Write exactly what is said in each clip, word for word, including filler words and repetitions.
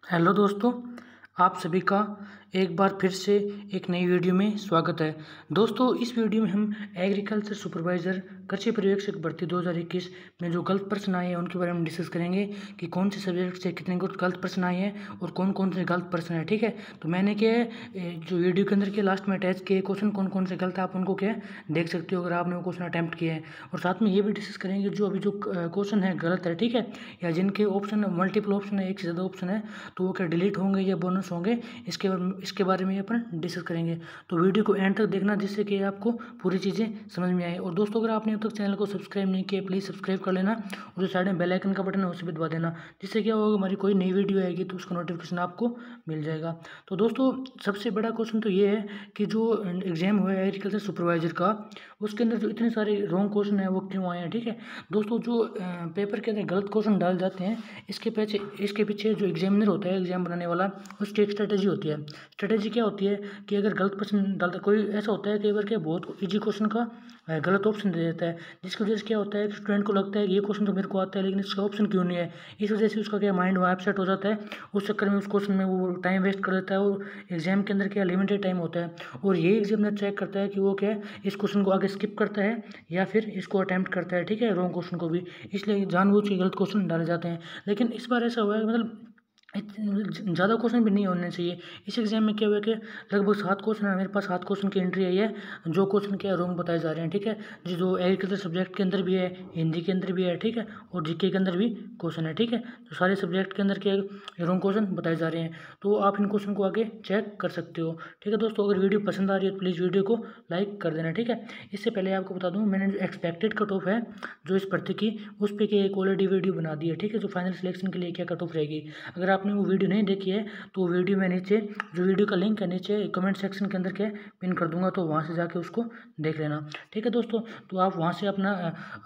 Hello दोस्तों, आप सभी का एक बार फिर से एक नई वीडियो में स्वागत है। दोस्तों, इस वीडियो में हम एग्रीकल्चर सुपरवाइज़र कृषि पर्यवेक्षक भर्ती दो हज़ार इक्कीस में जो गलत प्रश्न आए हैं उनके बारे में डिस्कस करेंगे कि कौन से सब्जेक्ट से कितने गलत प्रश्न आए हैं और कौन कौन से गलत प्रश्न हैं। ठीक है, तो मैंने क्या है जो वीडियो के अंदर के लास्ट में अटैच किए क्वेश्चन कौन कौन से गलत है, आप उनको क्या देख सकते हो अगर आपने वो क्वेश्चन अटैम्प्ट किए हैं। और साथ में ये भी डिस्कस करेंगे जो अभी जो क्वेश्चन है गलत है, ठीक है, या जिनके ऑप्शन मल्टीपल ऑप्शन है, एक से ज़्यादा ऑप्शन है, तो वो क्या डिलीट होंगे या बोनस होंगे, इसके इसके बारे में अपन डिस्कस करेंगे। तो वीडियो को एंड तक देखना जिससे कि आपको पूरी चीज़ें समझ में आए। और दोस्तों, अगर आपने अब तक चैनल को सब्सक्राइब नहीं किया प्लीज़ सब्सक्राइब कर लेना और जो साइड में बेल आइकन का बटन है उसे भी दबा देना, जिससे क्या होगा हमारी कोई नई वीडियो आएगी तो उसका नोटिफिकेशन आपको मिल जाएगा। तो दोस्तों, सबसे बड़ा क्वेश्चन तो ये है कि जो एग्जाम हुआ है एग्रीकल्चर सुपरवाइजर का, उसके अंदर जो इतने सारे रॉन्ग क्वेश्चन है वो क्यों आए हैं। ठीक है दोस्तों, जो पेपर के अंदर गलत क्वेश्चन डाल जाते हैं, इसके पीछे इसके पीछे जो एग्जामिनर होता है, एग्जाम बनाने वाला, उसकी एक स्ट्रेटेजी होती है। स्ट्रेटेजी क्या होती है कि अगर गलत क्वेश्चन डालता, कोई ऐसा होता है कई बार के बहुत इजी क्वेश्चन का गलत ऑप्शन दे देता है, जिसकी वजह से क्या होता है कि स्टूडेंट को लगता है कि ये क्वेश्चन तो मेरे को आता है लेकिन इसका ऑप्शन क्यों नहीं है। इस वजह से उसका क्या माइंड वहाँ अपसेट हो जाता है, उस चक्कर में उस क्वेश्चन में वो टाइम वेस्ट कर देता है। और एग्जाम के अंदर क्या लिमिटेड टाइम होता है और ये एग्जामिनर चेक करता है कि वो क्या है इस क्वेश्चन को आगे स्किप करता है या फिर इसको अटैम्प्ट करता है। ठीक है, रॉन्ग क्वेश्चन को भी, इसलिए जानबूझ के गलत क्वेश्चन डाले जाते हैं। लेकिन इस बार ऐसा हुआ है, मतलब ज़्यादा क्वेश्चन भी नहीं होने चाहिए। इस एग्जाम में क्या हुआ कि लगभग सात क्वेश्चन है, मेरे पास सात क्वेश्चन की एंट्री आई है जो क्वेश्चन क्या रॉन्ग बताए जा रहे हैं। ठीक है, जो जो एग्रीकल्चर सब्जेक्ट के अंदर भी है, हिंदी के अंदर भी है, ठीक है, और जीके के अंदर भी क्वेश्चन है। ठीक है, तो सारे सब्जेक्ट के अंदर क्या रॉन्ग क्वेश्चन बताए जा रहे हैं, तो आप इन क्वेश्चन को आगे चेक कर सकते हो। ठीक है दोस्तों, अगर वीडियो पसंद आ रही है तो प्लीज़ वीडियो को लाइक कर देना। ठीक है, इससे पहले आपको बता दूँ, मैंने जो एक्सपेक्टेड कट ऑफ है जो इस भर्ती की, उस पर क्या एक ऑलरेडी वीडियो बना दी है। ठीक है, जो फाइनल सिलेक्शन के लिए क्या कट ऑफ रहेगी, अगर आपने वो वीडियो नहीं देखी है तो वीडियो में नीचे जो वीडियो का लिंक है नीचे कमेंट सेक्शन के अंदर क्या पिन कर दूंगा, तो वहाँ से जाके उसको देख लेना। ठीक है दोस्तों, तो आप वहाँ से अपना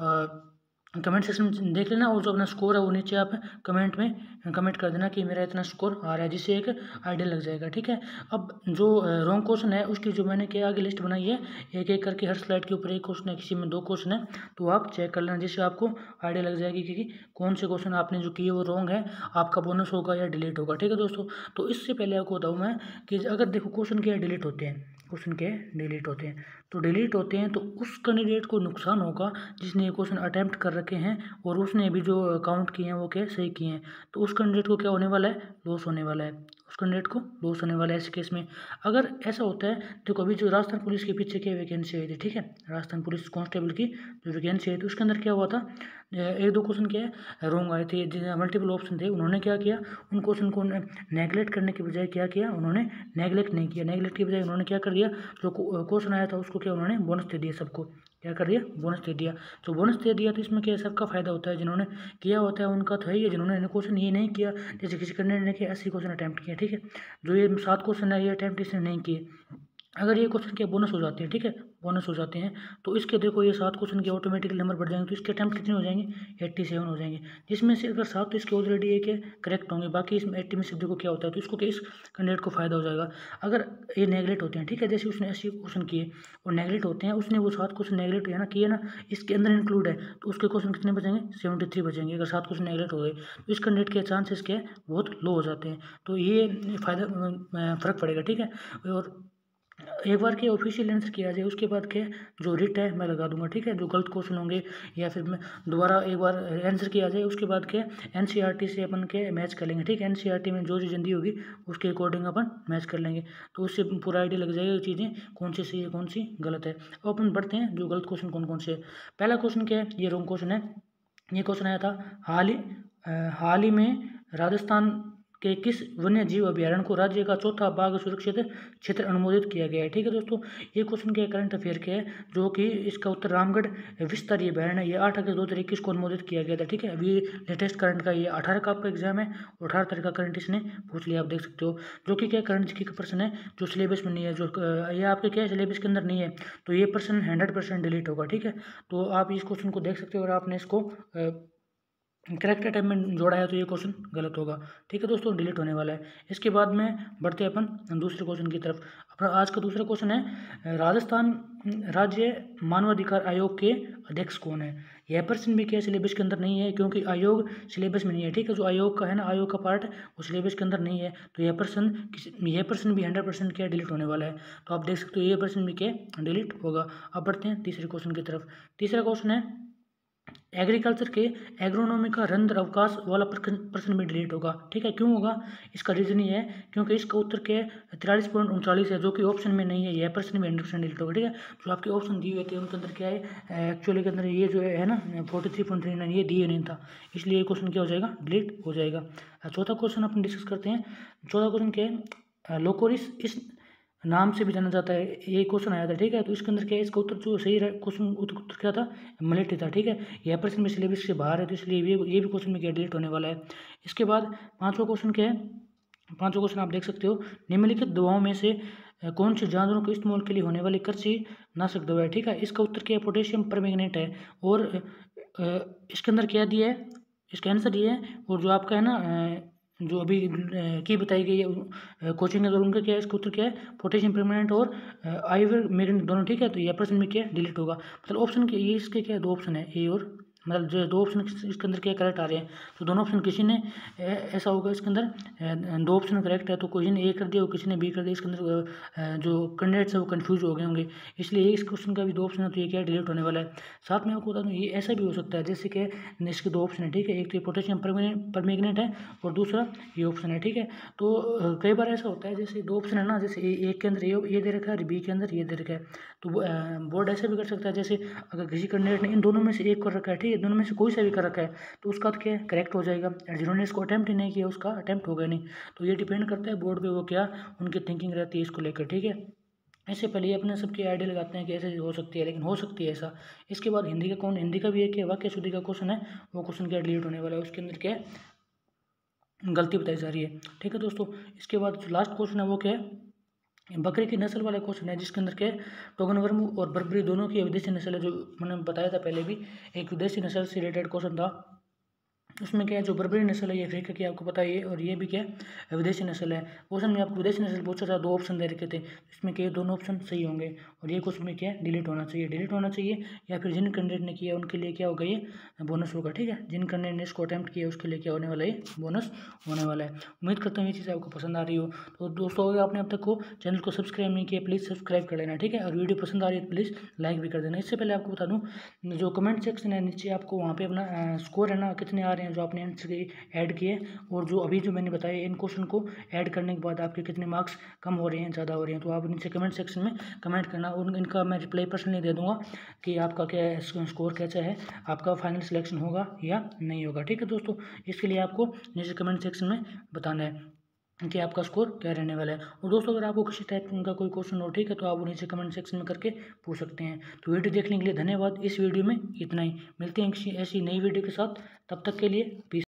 कमेंट सेक्शन में देख लेना और जो अपना स्कोर है वो नीचे आप कमेंट में कमेंट कर देना कि मेरा इतना स्कोर आ रहा है, जिससे एक आइडिया लग जाएगा। ठीक है, अब जो रॉन्ग क्वेश्चन है उसकी जो मैंने क्या आगे लिस्ट बनाई है, एक एक करके हर स्लाइड के ऊपर एक क्वेश्चन है, किसी में दो क्वेश्चन है, तो आप चेक कर लेना जिससे आपको आइडिया लग जाएगी कि कौन से क्वेश्चन आपने जो किए वो रॉन्ग है, आपका बोनस होगा या डिलीट होगा। ठीक है दोस्तों, तो इससे पहले आपको बताऊँ मैं कि अगर देखो क्वेश्चन क्या डिलीट होते हैं, क्वेश्चन के डिलीट होते हैं तो डिलीट होते हैं तो उस कैंडिडेट को नुकसान होगा जिसने ये क्वेश्चन अटैम्प्ट कर रखे हैं और उसने भी जो काउंट किए हैं वो क्या सही किए हैं, तो उस कैंडिडेट को क्या होने वाला है, लॉस होने वाला है, उस कैंडिडेट को लॉस होने वाला है। इस केस में अगर ऐसा होता है, देखो अभी जो राजस्थान पुलिस के पीछे क्या वैकेंसी आई थी, ठीक है, राजस्थान पुलिस कांस्टेबल की जो वैकेंसी आई थी उसके अंदर क्या हुआ था, एक दो क्वेश्चन क्या है रॉन्ग आए थे, मल्टीपल ऑप्शन थे, उन्होंने क्या किया, उन क्वेश्चन को नेगलेक्ट करने के बजाय क्या किया, उन्होंने नेगलेक्ट नहीं किया, नेगलेक्ट की बजाय उन्होंने क्या कर दिया, जो क्वेश्चन आया था उसको क्या उन्होंने बोनस दे दिया, सबको क्या कर दिया, बोनस दे दिया। तो बोनस दे दिया तो इसमें क्या सबका फायदा होता है, जिन्होंने किया होता है उनका तो है ही, जिन्होंने क्वेश्चन ये नहीं किया, जैसे किसी कैंडिडेट ने किया अस्सी क्वेश्चन अटैम्प्ट किया, ठीक है, जो ये सात क्वेश्चन है ये अटैम्प्ट इसने नहीं किए, अगर ये क्वेश्चन के बोनस हो जाते हैं, ठीक है, बोनस हो जाते हैं, तो इसके देखो ये सात क्वेश्चन के ऑटोमेटिकली नंबर बढ़ जाएंगे, तो इसके अटैम्प्ट कितने हो जाएंगे, सत्तासी हो जाएंगे, जिसमें से अगर सात तो इसके ऑलरेडी एक है करेक्ट होंगे, बाकी इसमें अस्सी में से देखो क्या होता है, तो इसको क्या इस कैंडिडेट को फायदा हो जाएगा। अगर ये नेगलेक्ट होते हैं, ठीक है, जैसे उसने अस्सी क्वेश्चन किए और नेगलेक्ट होते हैं, उसने वो सात क्वेश्चन नेगलेक्ट है ना किए ना, इसके अंदर इंक्लूड है, तो उसके क्वेश्चन कितने बचेंगे, सेवेंटी थ्री बचेंगे। अगर सात क्वेश्चन नेगलेक्ट हो गए तो इस कैंडिडेट के चांसेस क्या है बहुत लो हो जाते हैं, तो ये फायदा फर्क पड़ेगा। ठीक है, और एक बार के ऑफिशियल आंसर किया जाए उसके बाद के जो रिट है मैं लगा दूंगा। ठीक है, जो गलत क्वेश्चन होंगे या फिर मैं दोबारा एक बार आंसर किया जाए उसके बाद के एनसीईआरटी से अपन के मैच कर लेंगे। ठीक है, एनसीईआरटी में जो जो जल्दी होगी उसके अकॉर्डिंग अपन मैच कर लेंगे, तो उससे पूरा आइडिया लग जाएगा चीज़ें कौन सी सही है कौन सी गलत है। अब अपन बढ़ते हैं जो गलत क्वेश्चन कौन कौन से है। पहला क्वेश्चन क्या है, ये रॉन्ग क्वेश्चन है। ये क्वेश्चन आया था, हाल ही हाल ही में राजस्थान के किस वन्य जीव अभ्यारण्य को राज्य का चौथा बाघ सुरक्षित क्षेत्र अनुमोदित किया गया है। ठीक है दोस्तों, ये क्वेश्चन के करंट अफेयर के है, जो कि इसका उत्तर रामगढ़ विस्तारीय अभ्यारण्य, ये आठ अगस्त दो हज़ार इक्कीस को अनुमोदित किया गया था। ठीक है, अभी लेटेस्ट करंट का ये अठारह का आपका एग्जाम है और अठारह तारीख का करंट इसने पूछ लिया, आप देख सकते हो, जो कि क्या करंट की प्रश्न है जो सिलेबस में नहीं है, जो ये आपके क्या सिलेबस के अंदर नहीं है, तो ये प्रश्न हंड्रेड परसेंट डिलीट होगा। ठीक है, तो आप इस क्वेश्चन को देख सकते हो और आपने इसको करेक्ट टाइम में जोड़ा है तो ये क्वेश्चन गलत होगा। ठीक है दोस्तों, डिलीट होने वाला है। इसके बाद में बढ़ते हैं अपन दूसरे क्वेश्चन की तरफ। अपना आज का दूसरा क्वेश्चन है, राजस्थान राज्य मानवाधिकार आयोग के अध्यक्ष कौन है। यह प्रश्न भी क्या सिलेबस के अंदर नहीं है, क्योंकि आयोग सिलेबस में नहीं है। ठीक है, जो आयोग का है ना, आयोग का पार्ट वो सिलेबस के अंदर नहीं है। तो यह प्रश्न यह प्रश्न भी हंड्रेड परसेंट क्या डिलीट होने वाला है। तो आप देख सकते हो ये प्रश्न भी क्या डिलीट होगा। अब बढ़ते हैं तीसरे क्वेश्चन की तरफ। तीसरा क्वेश्चन है, एग्रीकल्चर के एग्रोनॉमी का रंध्र अवकाश वाला प्रश्न भी डिलीट होगा। ठीक है, क्यों होगा, इसका रीजन ये है क्योंकि इसका उत्तर के तिरालीस पॉइंट उनचालीस है, जो कि ऑप्शन में नहीं है। यह प्रश्न भी हंड्रेड परसेंट डिलीट होगा। ठीक है, जो आपके ऑप्शन दिए हुए थे उनके अंदर क्या है, एक्चुअली के अंदर ये जो है ना forty three point three nine ये दिए नहीं था, इसलिए ये क्वेश्चन क्या हो जाएगा, डिलीट हो जाएगा। चौथा क्वेश्चन अपन डिस्कस करते हैं। चौथा क्वेश्चन क्या है, लोकोरिस इस नाम से भी जाना जाता है, ये क्वेश्चन आया था। ठीक है, तो इसके अंदर क्या है, इसका उत्तर जो सही क्वेश्चन उत्तर क्या था, मलेटी था। ठीक है, यह प्रश्न में सिलेबस से बाहर है, तो इसलिए ये ये भी क्वेश्चन में क्या डिलीट होने वाला है। इसके बाद पांचवा क्वेश्चन क्या है, पांचवा क्वेश्चन आप देख सकते हो, निम्नलिखित दवाओं में से कौन सी जानवरों के इस्तेमाल के लिए होने वाली कृषि नाशक दवा है। ठीक है, इसका उत्तर क्या है, पोटेशियम परमैंगनेट है। और इसके अंदर क्या दिया है, इसका आंसर ये है। और जो आपका है ना जो अभी की बताई गई है कोचिंग है, तो उनका क्या है, इसका उत्तर क्या है, पोटेशियम परमैंगनेट और आइवर मैग्नेट दोनों। ठीक है, तो यह प्रश्न में क्या डिलीट होगा। मतलब ऑप्शन के ये इसके क्या दो ऑप्शन है, ए और मतलब जो दो ऑप्शन इसके अंदर क्या करेक्ट आ रहे हैं, तो दोनों ऑप्शन किसी ने ऐसा होगा इसके अंदर दो ऑप्शन करेक्ट है, तो किसी ने ए कर दिया और किसी ने बी कर दिया। इसके अंदर जो कैंडिडेट्स है वो कंफ्यूज हो गए होंगे, इसलिए इस क्वेश्चन का भी दो ऑप्शन है, तो ये क्या डिलीट होने वाला है। साथ में आपको बता दूँ, ये ऐसा भी हो सकता है जैसे कि इसके दो ऑप्शन है। ठीक है, एक तो पोटेशियम परमैंगनेट है और दूसरा ये ऑप्शन है। ठीक है, तो कई बार ऐसा होता है जैसे दो ऑप्शन है ना, जैसे एक के अंदर ये दे रखा है और बी के अंदर ये दे रखा है, तो बोर्ड ऐसा भी कर सकता है जैसे अगर किसी कैंडिडेट ने इन दोनों में से एक कर रखा है, ठीक है, दोनों में से कोई सा भी कर रखा है, तो उसका क्या है, करेक्ट हो जाएगा। जिन्होंने इसको अटैम्प्ट ही नहीं किया उसका अटैम्प्ट होगा नहीं। तो ये डिपेंड करता है बोर्ड पे वो क्या उनकी थिंकिंग रहती है इसको लेकर। ठीक है, ऐसे पहले ये अपने सबके आइडिया लगाते हैं कि ऐसे हो सकती है, लेकिन हो सकती है ऐसा। इसके बाद हिंदी का कौन हिंदी का भी एक वाक्य शुद्धि का क्वेश्चन है, वो क्वेश्चन क्या डिलीट होने वाला है, उसके अंदर क्या गलती बताई जा रही है। ठीक है दोस्तों, इसके बाद जो लास्ट क्वेश्चन है वो क्या है, बकरी की नस्ल वाला क्वेश्चन है, जिसके अंदर क्या टोगनवर्म और बर्बरी दोनों की विदेशी नस्ल है। जो मैंने बताया था पहले भी, एक विदेशी नस्ल से रिलेटेड क्वेश्चन था। उसमें क्या है, जो बर्बरी नस्ल है ये अफ्रीका की आपको पता है, और ये भी क्या है, विदेशी नस्ल है। क्वेश्चन में आपको विदेशी नस्ल पूछा था, दो ऑप्शन दे रखे थे, इसमें क्या दोनों ऑप्शन सही होंगे, और ये क्वेश्चन में क्या डिलीट होना चाहिए, डिलीट होना चाहिए। या फिर जिन कैंडिडेट ने किया उनके लिए क्या होगा, ये बोनस होगा। ठीक है, जिन कैंडिडेट ने इसको अटैम्प्ट किया उसके लिए क्या होने वाला है, बोनस होने वाला है। उम्मीद करता हूँ ये चीज़ आपको पसंद आ रही हो। तो दोस्तों, अगर आपने अब तक को चैनल को सब्सक्राइब नहीं किया, प्लीज़ सब्सक्राइब कर लेना। ठीक है, और वीडियो पसंद आ रही है तो प्लीज़ लाइक भी कर देना। इससे पहले आपको बता दूँ, जो कमेंट सेक्शन है नीचे, आपको वहाँ पे अपना स्कोर है ना कितने आ रहे हैं जो आपने आंसर ऐड किए, और जो अभी जो मैंने बताया इन क्वेश्चन को ऐड करने के बाद आपके कितने मार्क्स कम हो रहे हैं, ज़्यादा हो रहे हैं, तो आप नीचे कमेंट सेक्शन में कमेंट करना, और इनका मैं रिप्लाई पर्सनली दे दूंगा कि आपका क्या स्कोर कैसा है, आपका फाइनल सिलेक्शन होगा या नहीं होगा। ठीक है दोस्तों, इसके लिए आपको नीचे कमेंट सेक्शन में बताना है कि आपका स्कोर क्या रहने वाला है। और दोस्तों, अगर आपको किसी टाइप का कोई क्वेश्चन हो, ठीक है, तो आप वो नीचे कमेंट सेक्शन में करके पूछ सकते हैं। तो वीडियो देखने के लिए धन्यवाद। इस वीडियो में इतना ही, मिलते हैं किसी ऐसी नई वीडियो के साथ, तब तक के लिए पीस।